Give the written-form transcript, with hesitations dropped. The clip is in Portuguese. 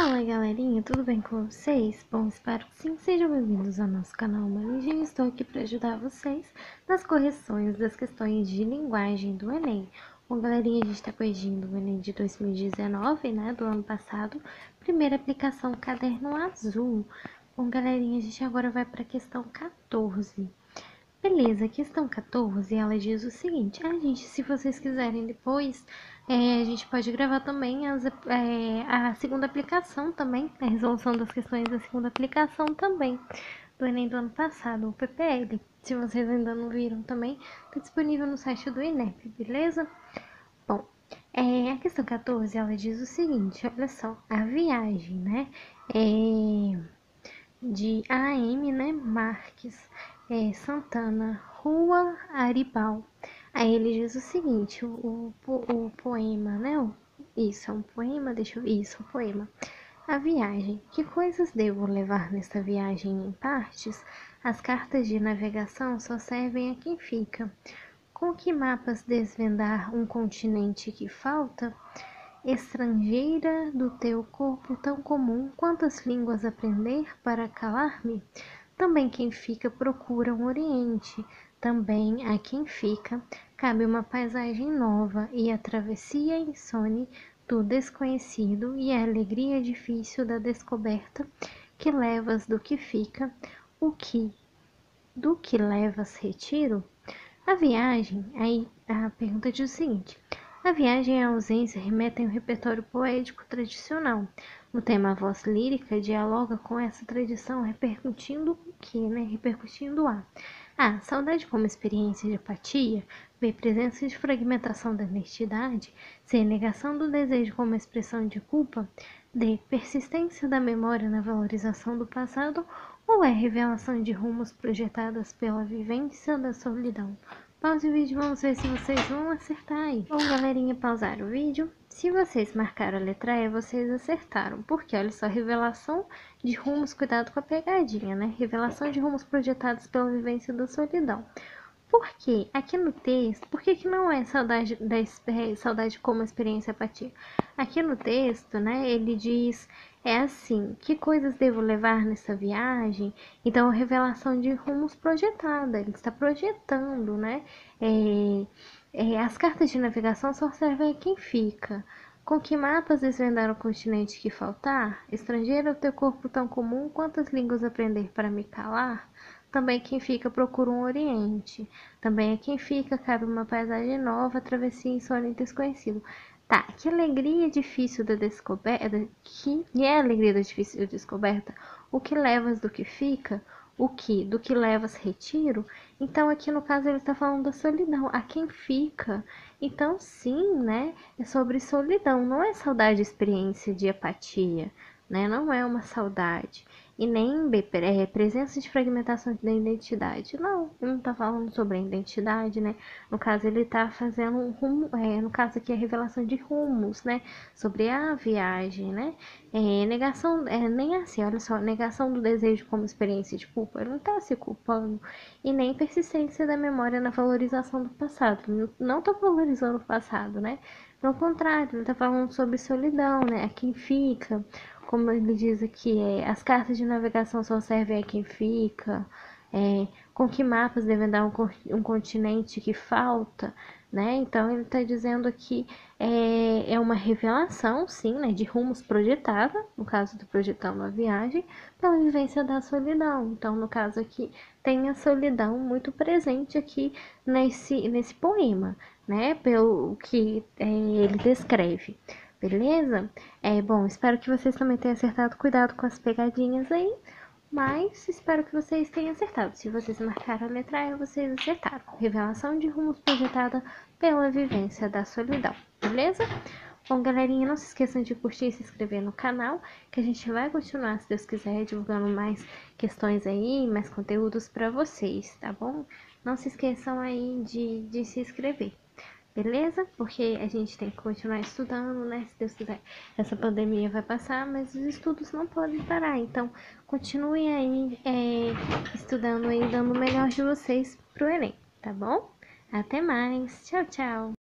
Fala galerinha, tudo bem com vocês? Bom, espero que sim, sejam bem-vindos ao nosso canal Marinha. Estou aqui para ajudar vocês nas correções das questões de linguagem do Enem. Bom galerinha, a gente está corrigindo o Enem de 2019, né, do ano passado, primeira aplicação caderno azul. Bom galerinha, a gente agora vai para a questão 14. Beleza, questão 14, ela diz o seguinte, gente, se vocês quiserem depois, a gente pode gravar também a segunda aplicação também, a resolução das questões da segunda aplicação também, do Enem do ano passado, o PPL. Se vocês ainda não viram também, está disponível no site do INEP, beleza? Bom, a questão 14, ela diz o seguinte, olha só, a viagem, né, de AM, né, Marques, Santana, Rua Aribal. Aí ele diz o seguinte, o poema, né, isso é um poema, isso, um poema. A viagem. Que coisas devo levar nesta viagem em partes? As cartas de navegação só servem a quem fica. Com que mapas desvendar um continente que falta? Estrangeira do teu corpo tão comum, quantas línguas aprender para calar-me? Também quem fica procura um oriente, também a quem fica cabe uma paisagem nova e a travessia insone do desconhecido e a alegria difícil da descoberta que levas do que fica, do que levas retiro? A viagem, aí a pergunta diz o seguinte, a viagem e a ausência remetem ao repertório poético tradicional. No tema, a voz lírica dialoga com essa tradição, repercutindo o que, né? Repercutindo a saudade como experiência de apatia, B, presença de fragmentação da identidade, C, negação do desejo como expressão de culpa, D, persistência da memória na valorização do passado, ou é revelação de rumos projetadas pela vivência da solidão? Pause o vídeo, vamos ver se vocês vão acertar aí. Bom, galerinha, pausar o vídeo. Se vocês marcaram a letra E, vocês acertaram. Porque, olha só, revelação de rumos, cuidado com a pegadinha, né? Revelação de rumos projetados pela vivência da solidão. Por quê? Aqui no texto, por que não é saudade como experiência apatia? Aqui no texto, né, ele diz, assim, que coisas devo levar nessa viagem? Então, revelação de rumos projetada, ele está projetando, né? As cartas de navegação só servem a quem fica. Com que mapas desvendar o continente que faltar? Estrangeiro é o teu corpo tão comum, quantas línguas aprender para me calar? Também quem fica procura um oriente. Também é quem fica cabe uma paisagem nova, travessia insólita e desconhecido. Tá, que alegria difícil da descoberta, que é a alegria da difícil descoberta, o que levas do que fica, do que levas retiro. Então aqui no caso ele está falando da solidão, a quem fica. Então sim, né, é sobre solidão, não é saudade, experiência de apatia, né, não é uma saudade. E nem presença de fragmentação da identidade. Não, ele não tá falando sobre a identidade, né? No caso, ele tá fazendo um rumo, no caso aqui, a revelação de rumos, né? Sobre a viagem, né? Negação, nem assim, olha só, negação do desejo como experiência de culpa. Ele não tá se culpando. E nem persistência da memória na valorização do passado. Não tá valorizando o passado, né? Pelo contrário, ele tá falando sobre solidão, né? A quem fica, como ele diz aqui, as cartas de navegação só servem a quem fica, com que mapas devem dar um continente que falta, né? Então ele está dizendo aqui é uma revelação, sim, né, de rumos projetada, no caso do projetando a viagem, pela vivência da solidão. Então, no caso aqui, tem a solidão muito presente aqui nesse poema, né? Pelo que ele descreve. Beleza? Bom, espero que vocês também tenham acertado. Cuidado com as pegadinhas aí. Mas espero que vocês tenham acertado. Se vocês marcaram a letra E, vocês acertaram. Revelação de rumos projetada pela vivência da solidão. Beleza? Bom, galerinha, não se esqueçam de curtir e se inscrever no canal, que a gente vai continuar, se Deus quiser, divulgando mais questões aí, mais conteúdos pra vocês, tá bom? Não se esqueçam aí de se inscrever. Beleza? Porque a gente tem que continuar estudando, né? Se Deus quiser, essa pandemia vai passar, mas os estudos não podem parar. Então, continuem aí estudando e dando o melhor de vocês pro Enem, tá bom? Até mais. Tchau, tchau.